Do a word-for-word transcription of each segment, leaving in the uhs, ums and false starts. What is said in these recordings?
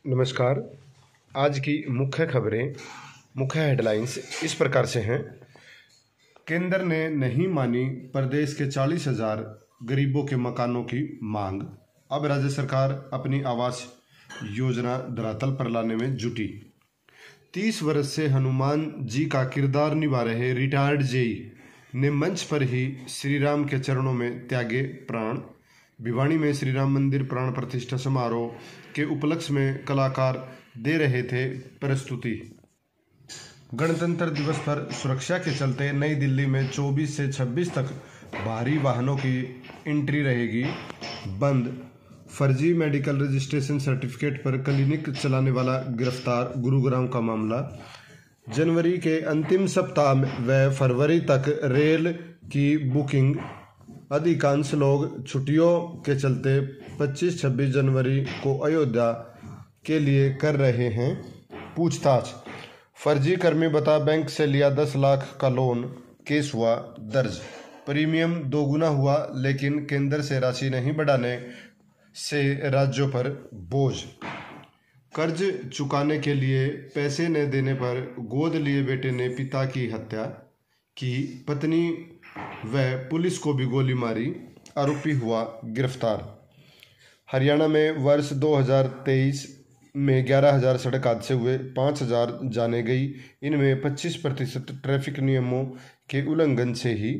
नमस्कार। आज की मुख्य खबरें, मुख्य हेडलाइंस इस प्रकार से हैं। केंद्र ने नहीं मानी प्रदेश के चालीस हजार गरीबों के मकानों की मांग। अब राज्य सरकार अपनी आवास योजना धरातल पर लाने में जुटी। तीस वर्ष से हनुमान जी का किरदार निभा रहे रिटायर्ड जेई ने मंच पर ही श्री राम के चरणों में त्यागे प्राण। भिवानी में श्री राम मंदिर प्राण प्रतिष्ठा समारोह के उपलक्ष्य में कलाकार दे रहे थे प्रस्तुति। गणतंत्र दिवस पर सुरक्षा के चलते नई दिल्ली में चौबीस से छब्बीस तक भारी वाहनों की एंट्री रहेगी बंद। फर्जी मेडिकल रजिस्ट्रेशन सर्टिफिकेट पर क्लिनिक चलाने वाला गिरफ्तार, गुरुग्राम का मामला। जनवरी के अंतिम सप्ताह व फरवरी तक रेल की बुकिंग। अधिकांश लोग छुट्टियों के चलते पच्चीस छब्बीस जनवरी को अयोध्या के लिए कर रहे हैं पूछताछ। फर्जी कर्मी बता बैंक से लिया दस लाख का लोन, केस हुआ दर्ज। प्रीमियम दोगुना हुआ लेकिन केंद्र से राशि नहीं बढ़ाने से राज्यों पर बोझ। कर्ज चुकाने के लिए पैसे न देने पर गोद लिए बेटे ने पिता की हत्या की, पत्नी व पुलिस को भी गोली मारी, आरोपी हुआ गिरफ्तार। हरियाणा में वर्ष दो हज़ार तेईस में ग्यारह हजार सड़क हादसे हुए, पाँच हजार जाने गई। इनमें पच्चीस प्रतिशत ट्रैफिक नियमों के उल्लंघन से ही।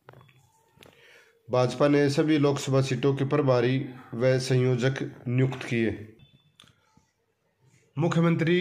भाजपा ने सभी लोकसभा सीटों के प्रभारी व संयोजक नियुक्त किए। मुख्यमंत्री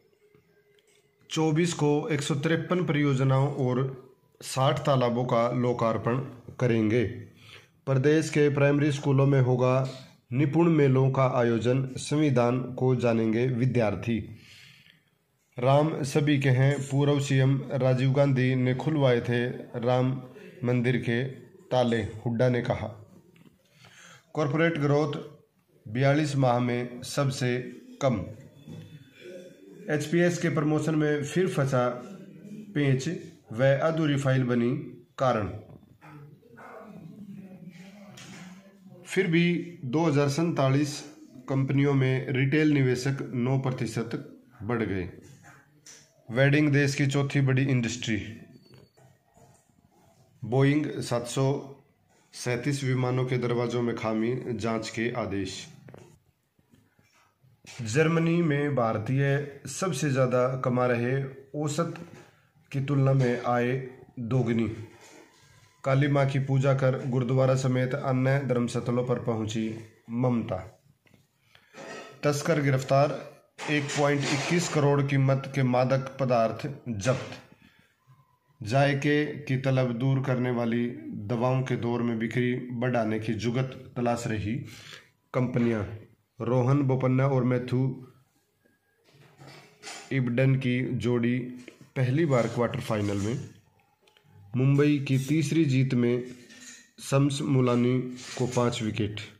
चौबीस को एक सौ तिरपन परियोजनाओं और साठ तालाबों का लोकार्पण करेंगे। प्रदेश के प्राइमरी स्कूलों में होगा निपुण मेलों का आयोजन, संविधान को जानेंगे विद्यार्थी। राम सभी के हैं, पूर्व सीएम राजीव गांधी ने खुलवाए थे राम मंदिर के ताले, हुड्डा ने कहा। कॉरपोरेट ग्रोथ बयालीस माह में सबसे कम। एचपीएस के प्रमोशन में फिर फंसा पेंच व अधूरी फाइल बनी कारण। फिर भी दो हजार सैंतालीस कंपनियों में रिटेल निवेशक नौ प्रतिशत बढ़ गए। वेडिंग देश की चौथी बड़ी इंडस्ट्री। बोइंग सात सौ सैंतीस विमानों के दरवाजों में खामी, जांच के आदेश। जर्मनी में भारतीय सबसे ज़्यादा कमा रहे, औसत की तुलना में आय दोगुनी। काली मां की पूजा कर गुरुद्वारा समेत अन्य धर्मस्थलों पर पहुंची ममता। तस्कर गिरफ्तार, एक पॉइंट इक्कीस करोड़ कीमत के मादक पदार्थ जब्त। जायके की तलब दूर करने वाली दवाओं के दौर में बिक्री बढ़ाने की जुगत तलाश रही कंपनियां। रोहन बोपन्ना और मैथ्यू इब्डन की जोड़ी पहली बार क्वार्टर फाइनल में। मुंबई की तीसरी जीत में शम्स मुलानी को पाँच विकेट।